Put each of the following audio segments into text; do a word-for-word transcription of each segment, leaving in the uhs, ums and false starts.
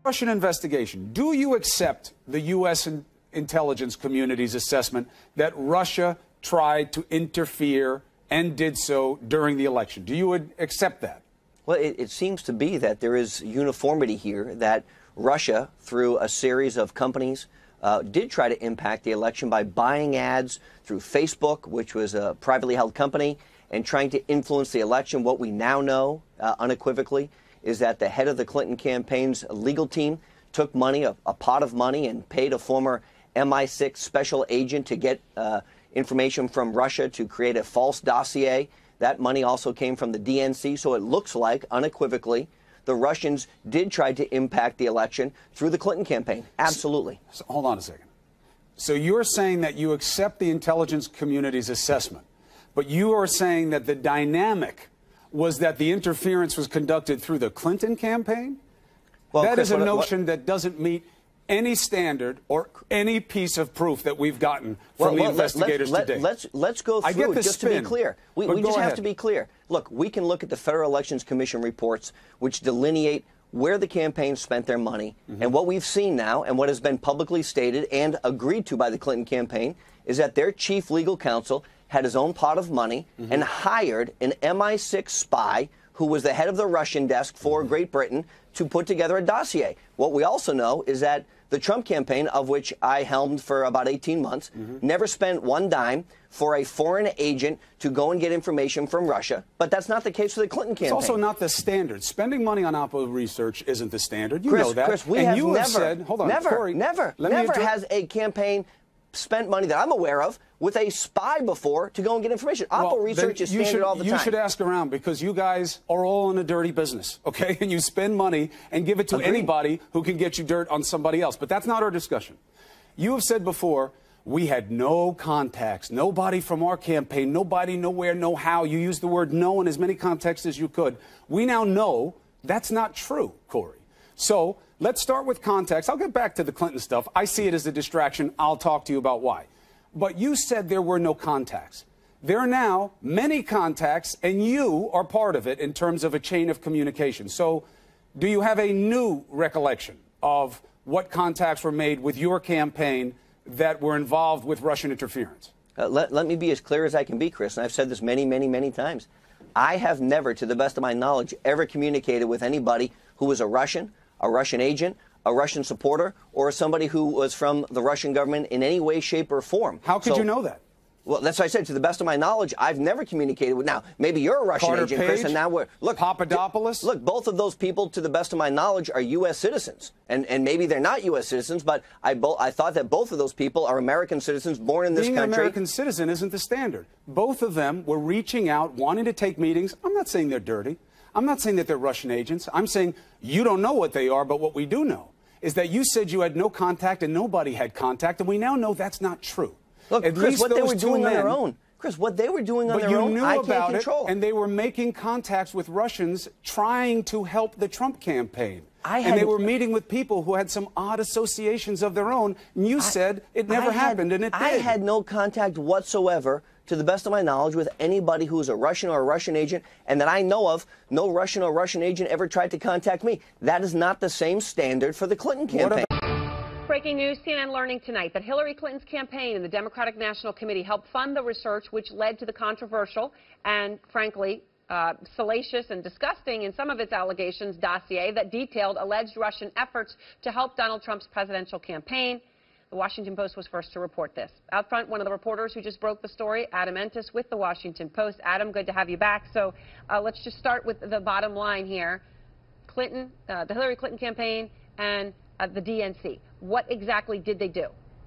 Russian investigation, do you accept the U S in intelligence community's assessment that Russia tried to interfere and did so during the election? Do you accept that? Well, it, it seems to be that there is uniformity here, that Russia, through a series of companies, uh, did try to impact the election by buying ads through Facebook, which was a privately held company, and trying to influence the election. What we now know uh, unequivocally is that the head of the Clinton campaign's legal team took money, a, a pot of money, and paid a former M I six special agent to get uh, information from Russia to create a false dossier. That money also came from the D N C, so it looks like, unequivocally, the Russians did try to impact the election through the Clinton campaign. Absolutely. So, hold on a second. So you're saying that you accept the intelligence community's assessment, but you are saying that the dynamic was that the interference was conducted through the Clinton campaign? Well, that Chris, is a what, notion what, that doesn't meet any standard or any piece of proof that we've gotten from well, the well, investigators let, let, today. Let's, let's go through I get the just spin, to be clear. We, we just ahead. have to be clear. Look, we can look at the Federal Elections Commission reports, which delineate where the campaign spent their money. Mm-hmm. And what we've seen now, and what has been publicly stated and agreed to by the Clinton campaign, is that their chief legal counsel had his own pot of money mm-hmm. and hired an M I six spy who was the head of the Russian desk for Great Britain to put together a dossier. What we also know is that the Trump campaign, of which I helmed for about eighteen months, mm-hmm. never spent one dime for a foreign agent to go and get information from Russia. But that's not the case for the Clinton campaign. It's also not the standard. Spending money on Oppo research isn't the standard. You Chris, know that. Chris, we and have you never, have said, hold on, never, Corey, never, let never me has a campaign spent money that I'm aware of with a spy before to go and get information. Oppo well, research is you standard should, all the you time. You should ask around, because you guys are all in a dirty business, okay? And you spend money and give it to Agreed. anybody who can get you dirt on somebody else. But that's not our discussion. You have said before, we had no contacts, nobody from our campaign, nobody, nowhere, no how. You used the word no in as many contexts as you could. We now know that's not true, Corey. So let's start with context. I'll get back to the Clinton stuff. I see it as a distraction. I'll talk to you about why. But you said there were no contacts. There are now many contacts, and you are part of it in terms of a chain of communication. So do you have a new recollection of what contacts were made with your campaign that were involved with Russian interference? Uh, let, let me be as clear as I can be, Chris, and I've said this many, many, many times. I have never, to the best of my knowledge, ever communicated with anybody who was a Russian, a Russian agent, a Russian supporter, or somebody who was from the Russian government in any way, shape, or form. How could so, you know that? Well, that's what I said. To the best of my knowledge, I've never communicated with. Now, maybe you're a Russian Carter agent, Page, Chris, and now we're look. Papadopoulos. Look, both of those people, to the best of my knowledge, are U S citizens, and and maybe they're not U S citizens, but I bo I thought that both of those people are American citizens born in this Being country. Being an American citizen isn't the standard. Both of them were reaching out, wanting to take meetings. I'm not saying they're dirty. I'm not saying that they're Russian agents. I'm saying you don't know what they are, but what we do know is that you said you had no contact and nobody had contact, and we now know that's not true. Look, At Chris, least what they were doing men, on their own. Chris, what they were doing on but their you own, knew I about can't control. It, and they were making contacts with Russians trying to help the Trump campaign. I and had, they were meeting with people who had some odd associations of their own. And you I, said it never I happened, had, and it did. I had no contact whatsoever, to the best of my knowledge, with anybody who was a Russian or a Russian agent, and that I know of, no Russian or Russian agent ever tried to contact me. That is not the same standard for the Clinton campaign. Breaking news, C N N learning tonight that Hillary Clinton's campaign and the Democratic National Committee helped fund the research which led to the controversial and, frankly, uh, salacious and disgusting in some of its allegations dossier that detailed alleged Russian efforts to help Donald Trump's presidential campaign. The Washington Post was first to report this. Out front, one of the reporters who just broke the story, Adam Entis with the Washington Post. Adam, good to have you back. So uh, let's just start with the bottom line here. Clinton, uh, the Hillary Clinton campaign, and uh, the D N C. What exactly did they do?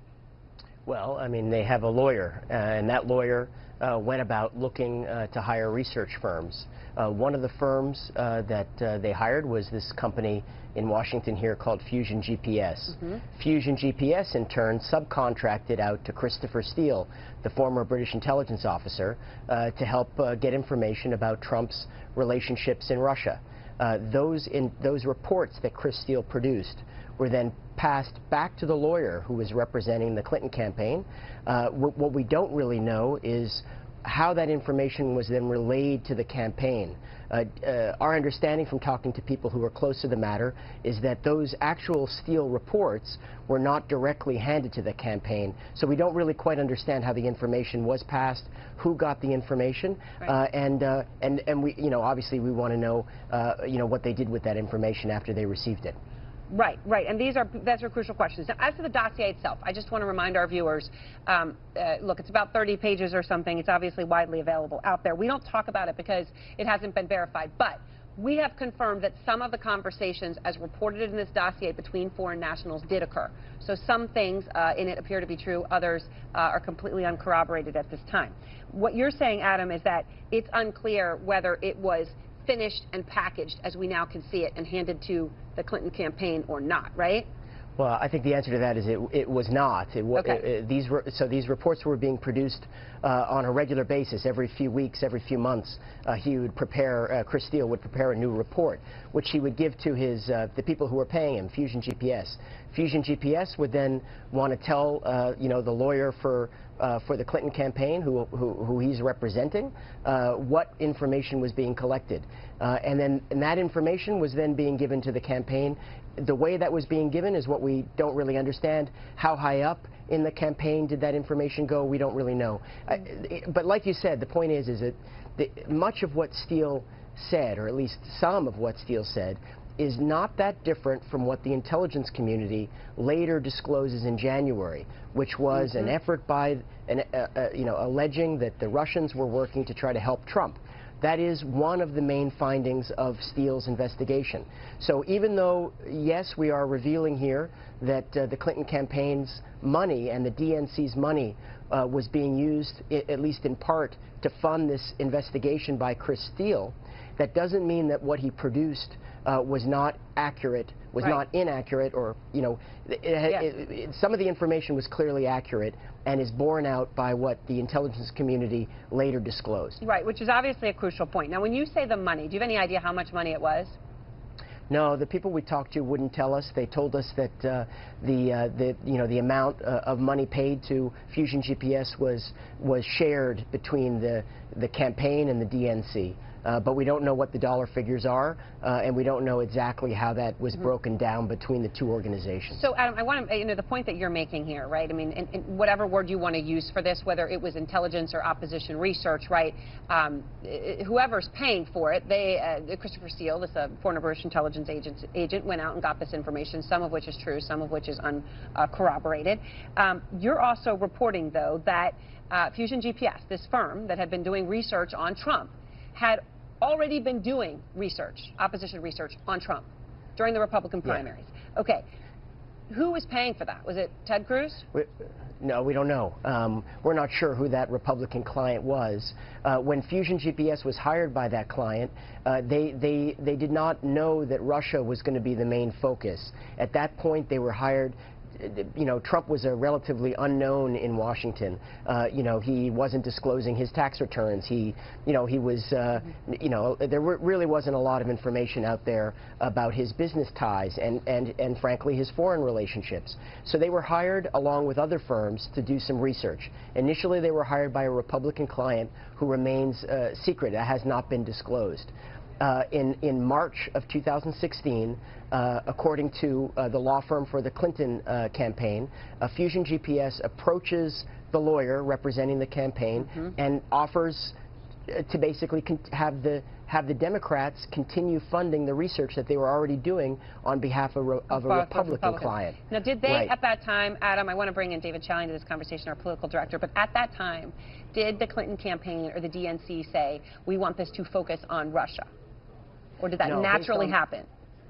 Well, I mean, they have a lawyer, uh, and that lawyer uh, went about looking uh, to hire research firms. Uh, one of the firms uh, that uh, they hired was this company in Washington here called Fusion G P S. Mm-hmm. Fusion G P S, in turn, subcontracted out to Christopher Steele, the former British intelligence officer, uh, to help uh, get information about Trump's relationships in Russia. Uh, those, in, those reports that Chris Steele produced were then passed back to the lawyer who was representing the Clinton campaign. Uh, what we don't really know is how that information was then relayed to the campaign. Uh, uh, our understanding from talking to people who were close to the matter is that those actual Steele reports were not directly handed to the campaign, so we don't really quite understand how the information was passed, who got the information, right. uh, and uh, and and we, you know, obviously we want to know, uh, you know, what they did with that information after they received it. Right, right, and these are that's are crucial questions. Now, as to the dossier itself, I just want to remind our viewers, um, uh, look, it's about thirty pages or something. It's obviously widely available out there. We don't talk about it because it hasn't been verified, but we have confirmed that some of the conversations as reported in this dossier between foreign nationals did occur. So some things uh, in it appear to be true, others uh, are completely uncorroborated at this time. What you're saying, Adam, is that it's unclear whether it was finished and packaged as we now can see it and handed to the Clinton campaign or not, right? Well, I think the answer to that is it, it was not. It, okay. it, it, these re so these reports were being produced uh, on a regular basis, every few weeks, every few months. Uh, he would prepare, uh, Chris Steele would prepare a new report, which he would give to his uh, the people who were paying him, Fusion G P S. Fusion G P S would then want to tell, uh, you know, the lawyer for uh, for the Clinton campaign, who who, who he's representing, uh, what information was being collected, uh, and then and that information was then being given to the campaign. The way that was being given is what we don't really understand. How high up in the campaign did that information go? We don't really know. Uh, but like you said, the point is, is that the, much of what Steele said, or at least some of what Steele said, is not that different from what the intelligence community later discloses in January, which was mm-hmm. an effort by, an, uh, uh, you know, alleging that the Russians were working to try to help Trump. That is one of the main findings of Steele's investigation. So even though, yes, we are revealing here that uh, the Clinton campaign's money and the D N C's money uh, was being used, I at least in part, to fund this investigation by Chris Steele, that doesn't mean that what he produced uh, was not accurate, was right. not inaccurate, or, you know, it, yeah. it, it, some of the information was clearly accurate and is borne out by what the intelligence community later disclosed. Right, which is obviously a crucial point. Now, when you say the money, do you have any idea how much money it was? No, the people we talked to wouldn't tell us. They told us that uh, the, uh, the, you know, the amount uh, of money paid to Fusion G P S was was shared between the the campaign and the D N C. Uh, but we don't know what the dollar figures are, uh, and we don't know exactly how that was mm-hmm. broken down between the two organizations. So, Adam, I want to, you know, the point that you're making here, right? I mean, in, in whatever word you want to use for this, whether it was intelligence or opposition research, right? Um, whoever's paying for it, they, uh, Christopher Steele, this uh, foreign British intelligence agent, agent, went out and got this information, some of which is true, some of which is uncorroborated. Uh, um, you're also reporting, though, that uh, Fusion G P S, this firm that had been doing research on Trump, had already been doing research, opposition research on Trump during the Republican primaries. Yeah. Okay. Who was paying for that? Was it Ted Cruz? We, no, we don't know. Um, we're not sure who that Republican client was. Uh, when Fusion G P S was hired by that client, uh, they, they, they did not know that Russia was going to be the main focus. At that point, they were hired. You know, Trump was a relatively unknown in Washington. Uh, you know, he wasn't disclosing his tax returns. He, you know, he was, uh, you know, there really wasn't a lot of information out there about his business ties and, and, and frankly, his foreign relationships. So they were hired along with other firms to do some research. Initially, they were hired by a Republican client who remains uh, secret. That has not been disclosed. Uh, in, in March of two thousand sixteen, uh, according to uh, the law firm for the Clinton uh, campaign, uh, Fusion G P S approaches the lawyer representing the campaign mm-hmm. and offers uh, to basically con have the have the Democrats continue funding the research that they were already doing on behalf of, of a Republican client. Now, did they, right. at that time, Adam, I want to bring in David Challey into this conversation, our political director, but at that time, did the Clinton campaign or the D N C say, we want this to focus on Russia? Or did that no, naturally based on, happen?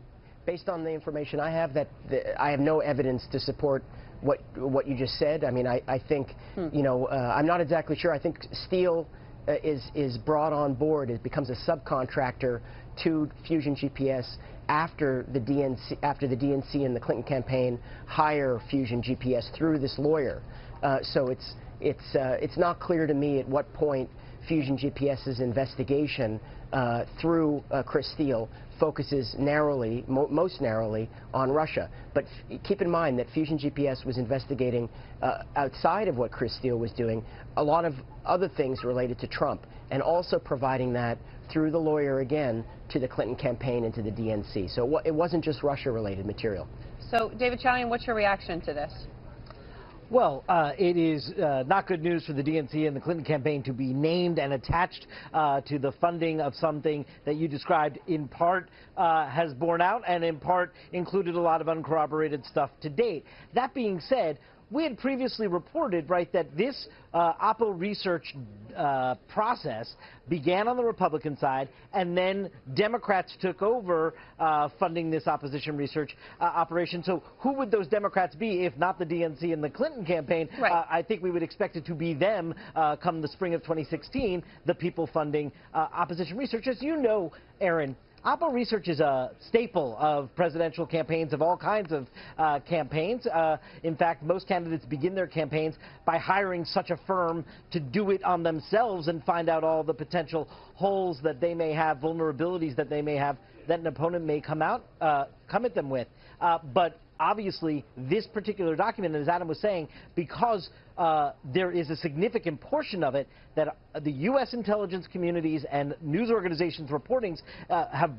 Based on the information I have, that the, I have no evidence to support what what you just said. I mean, I, I think, hmm. you know, uh, I'm not exactly sure. I think Steele uh, is is brought on board. It becomes a subcontractor to Fusion G P S after the D N C after the D N C and the Clinton campaign hire Fusion G P S through this lawyer. Uh, so it's it's, uh, it's not clear to me at what point Fusion GPS's investigation uh, through uh, Chris Steele focuses narrowly, mo most narrowly, on Russia. But f keep in mind that Fusion G P S was investigating, uh, outside of what Chris Steele was doing, a lot of other things related to Trump, and also providing that through the lawyer again to the Clinton campaign and to the D N C. So it, it wasn't just Russia-related material. So, David Chalian, what's your reaction to this? Well, uh, it is uh, not good news for the D N C and the Clinton campaign to be named and attached uh, to the funding of something that you described in part uh, has borne out and in part included a lot of uncorroborated stuff to date. That being said, we had previously reported, right, that this uh, Oppo research uh, process began on the Republican side, and then Democrats took over uh, funding this opposition research uh, operation. So who would those Democrats be if not the D N C and the Clinton campaign? Right. Uh, I think we would expect it to be them uh, come the spring of twenty sixteen, the people funding uh, opposition research. As you know, Aaron, Oppo research is a staple of presidential campaigns, of all kinds of uh, campaigns. Uh, in fact, most candidates begin their campaigns by hiring such a firm to do it on themselves and find out all the potential holes that they may have, vulnerabilities that they may have, that an opponent may come out, uh, come at them with. Uh, but obviously, this particular document, as Adam was saying, because uh, there is a significant portion of it that the U S intelligence communities and news organizations' reportings uh, have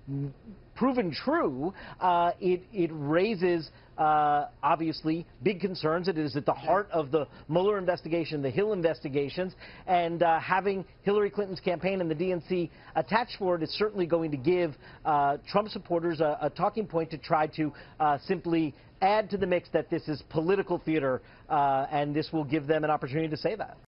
proven true, uh, it, it raises, uh, obviously, big concerns. It is at the heart of the Mueller investigation, the Hill investigations, and uh, having Hillary Clinton's campaign and the D N C attached for it is certainly going to give uh, Trump supporters a, a talking point to try to uh, simply add to the mix that this is political theater, uh, and this will give them an opportunity to say that.